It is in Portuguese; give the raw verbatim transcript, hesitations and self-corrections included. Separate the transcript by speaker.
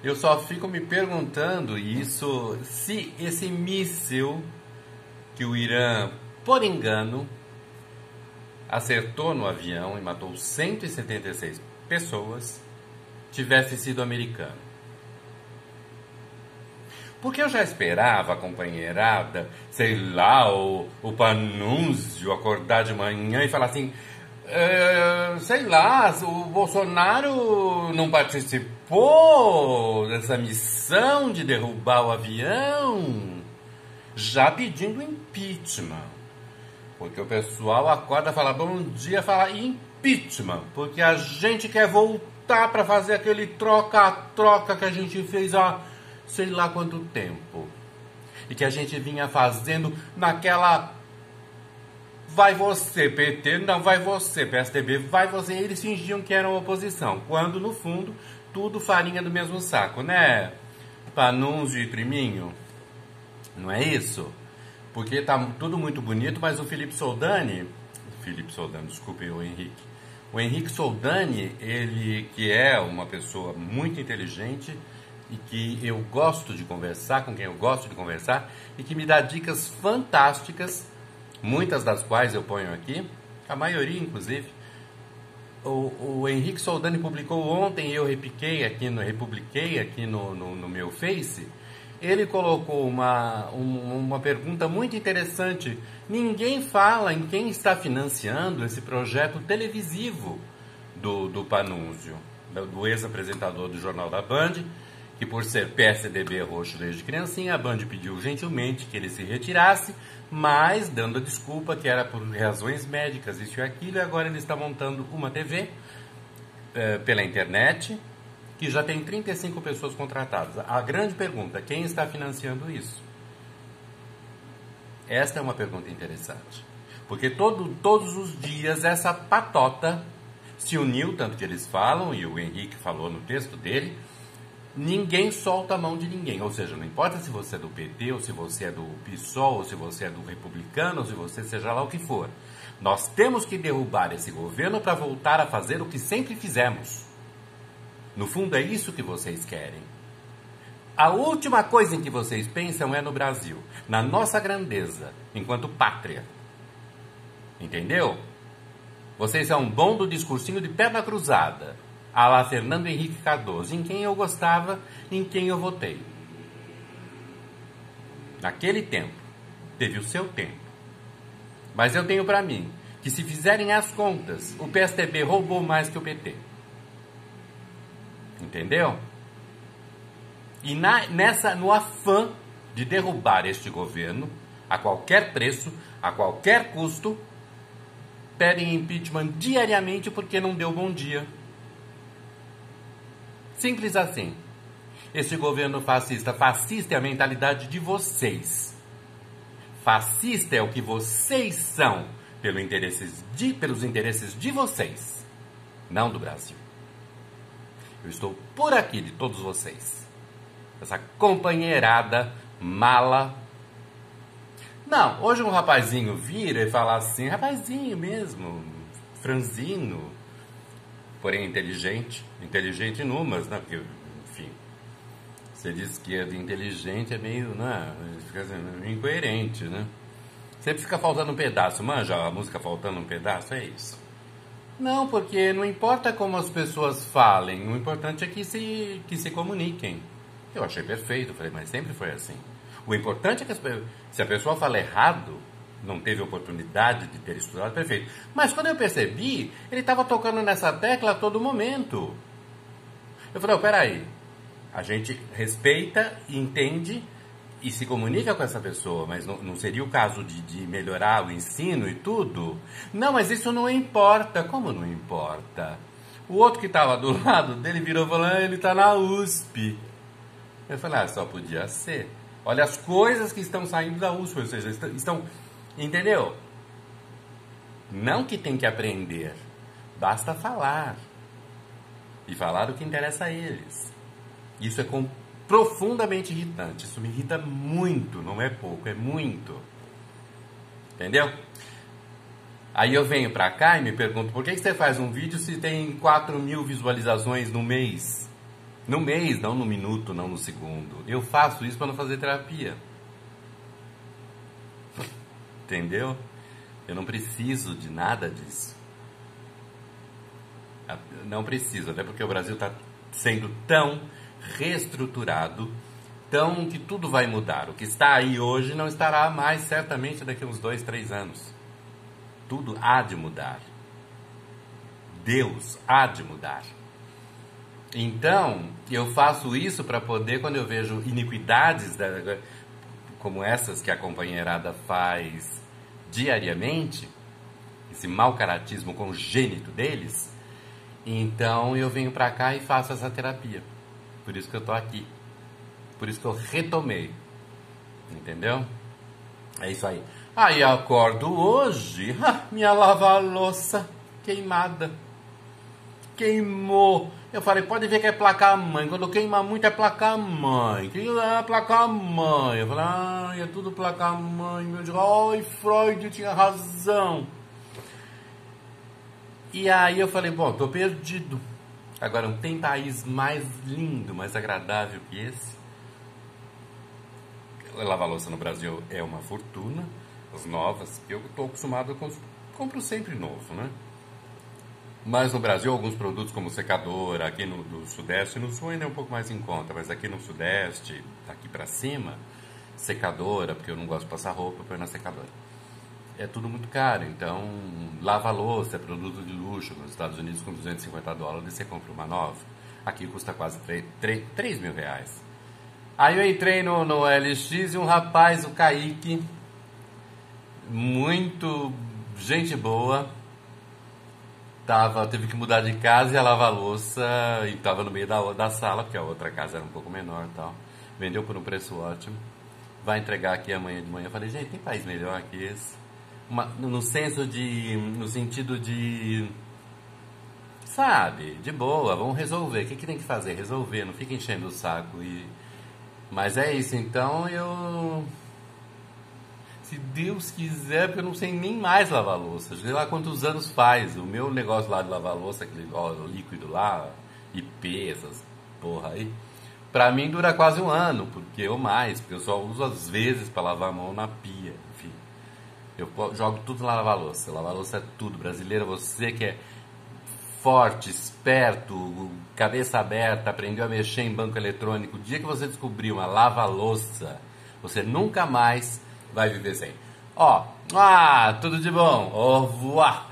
Speaker 1: Eu só fico me perguntando isso, se esse míssil que o Irã, por engano, acertou no avião e matou cento e setenta e seis pessoas, tivesse sido americano. Porque eu já esperava a companheirada, sei lá, o, o Panunzio acordar de manhã e falar assim, é, sei lá, o Bolsonaro não participou dessa missão de derrubar o avião, já pedindo impeachment. Porque o pessoal acorda e fala bom dia, fala impeachment, porque a gente quer voltar para fazer aquele troca-troca que a gente fez há sei lá quanto tempo. E que a gente vinha fazendo naquela vai você, P T, não vai você, P S D B, vai você. Eles fingiam que eram oposição, quando no fundo tudo farinha do mesmo saco, né? Panunzio e Priminho, não é isso? Porque tá tudo muito bonito, mas o Felipe Soldani, Felipe Soldani, desculpe, o Henrique. O Henrique Soldani, ele que é uma pessoa muito inteligente e que eu gosto de conversar, com quem eu gosto de conversar, e que me dá dicas fantásticas, muitas das quais eu ponho aqui, a maioria inclusive. O, o Henrique Soldani publicou ontem, eu repiquei aqui no, republiquei aqui no, no, no meu Face. Ele colocou uma, um, uma pergunta muito interessante. Ninguém fala em quem está financiando esse projeto televisivo do, do Panunzio, do ex-apresentador do Jornal da Band, que por ser P S D B roxo desde criancinha, a Band pediu gentilmente que ele se retirasse, mas dando a desculpa que era por razões médicas, isso e aquilo, e agora ele está montando uma T V eh, pela internet, que já tem trinta e cinco pessoas contratadas. A grande pergunta, quem está financiando isso? Esta é uma pergunta interessante. Porque todo, todos os dias essa patota se uniu, tanto que eles falam, e o Henrique falou no texto dele, ninguém solta a mão de ninguém. Ou seja, não importa se você é do P T, ou se você é do PSOL, ou se você é do Republicano, ou se você seja lá o que for. Nós temos que derrubar esse governo para voltar a fazer o que sempre fizemos. No fundo, é isso que vocês querem. A última coisa em que vocês pensam é no Brasil, na nossa grandeza, enquanto pátria. Entendeu? Vocês são bom do discursinho de perna cruzada, a lá Fernando Henrique Cardoso, em quem eu gostava, em quem eu votei. Naquele tempo, teve o seu tempo. Mas eu tenho para mim que se fizerem as contas, o P S D B roubou mais que o P T. Entendeu? E na, nessa, no afã de derrubar este governo, a qualquer preço, a qualquer custo, pedem impeachment diariamente porque não deu bom dia. Simples assim. Este governo fascista, fascista é a mentalidade de vocês. Fascista é o que vocês são, pelo interesses de, pelos interesses de vocês, não do Brasil. Eu estou por aqui de todos vocês. Essa companheirada mala. Não, hoje um rapazinho vira e fala assim, rapazinho mesmo, franzino, porém inteligente, inteligente em numas, né? Porque, enfim, ser de esquerda inteligente é meio, né? Fica meio incoerente, né? Sempre fica faltando um pedaço, manja a música faltando um pedaço, é isso. Não, porque não importa como as pessoas falem, o importante é que se, que se comuniquem. Eu achei perfeito, falei, mas sempre foi assim. O importante é que as, se a pessoa fala errado, não teve oportunidade de ter estudado, perfeito. Mas quando eu percebi, ele estava tocando nessa tecla a todo momento. Eu falei, oh, peraí, a gente respeita, entende e se comunica com essa pessoa, mas não, não seria o caso de, de melhorar o ensino e tudo? Não, mas isso não importa. Como não importa? O outro que estava do lado dele virou e falou, ah, ele está na U S P. Eu falei, ah, só podia ser. Olha as coisas que estão saindo da U S P, ou seja, estão... Entendeu? Não que tem que aprender, basta falar. E falar o que interessa a eles. Isso é com... profundamente irritante. Isso me irrita muito, não é pouco, é muito. Entendeu? Aí eu venho pra cá e me pergunto, por que você faz um vídeo se tem quatro mil visualizações no mês? No mês, não no minuto, não no segundo. Eu faço isso para não fazer terapia. Entendeu? Eu não preciso de nada disso. Não preciso, até porque o Brasil está sendo tão reestruturado, tão que tudo vai mudar. O que está aí hoje não estará mais certamente daqui a uns dois, três anos. Tudo há de mudar. Deus há de mudar. Então, eu faço isso para poder, quando eu vejo iniquidades da, como essas que a companheirada faz diariamente, esse mau caratismo congênito deles, então eu venho para cá e faço essa terapia. Por isso que eu tô aqui. Por isso que eu retomei. Entendeu? É isso aí. Aí acordo hoje, minha lava-louça queimada. Queimou. Eu falei, pode ver que é placar mãe. Quando queima muito é placar mãe. Que é placar mãe? Eu falei, ai, é tudo placar mãe, meu Deus. Ai, Freud tinha razão. E aí eu falei, bom, tô perdido. Agora, não tem país mais lindo, mais agradável que esse? Lavar louça no Brasil é uma fortuna. As novas, que eu tô acostumado com... Compro sempre novo, né? Mas no Brasil, alguns produtos como secadora, aqui no, no Sudeste, no Sul ainda é um pouco mais em conta, mas aqui no Sudeste, aqui pra cima, secadora, porque eu não gosto de passar roupa, eu ponho na secadora. É tudo muito caro, então lava-louça é produto de luxo. Nos Estados Unidos, com duzentos e cinquenta dólares, você compra uma nova. Aqui custa quase três mil reais. Aí eu entrei no, no L X e um rapaz, o Kaique, muito gente boa, tava, teve que mudar de casa e ia lavar louça e estava no meio da, da sala, porque a outra casa era um pouco menor e tal. Vendeu por um preço ótimo. Vai entregar aqui amanhã de manhã. Eu falei, gente, tem país melhor que esse? Uma, no senso de, no sentido de, sabe, de boa, vamos resolver. O que, que tem que fazer? Resolver, não fica enchendo o saco. E... Mas é isso, então eu... Se Deus quiser, porque eu não sei nem mais lavar louça. Sei lá quantos anos faz. O meu negócio lá de lavar louça, aquele ó, líquido lá, I P, essas porra aí, pra mim dura quase um ano, porque ou mais, porque eu só uso às vezes pra lavar a mão na pia, enfim. Eu jogo tudo na lava-louça. Lava-louça é tudo. Brasileiro, você que é forte, esperto, cabeça aberta, aprendeu a mexer em banco eletrônico, o dia que você descobrir uma lava-louça, você nunca mais vai viver sem. Ó, ah, tudo de bom. Au revoir.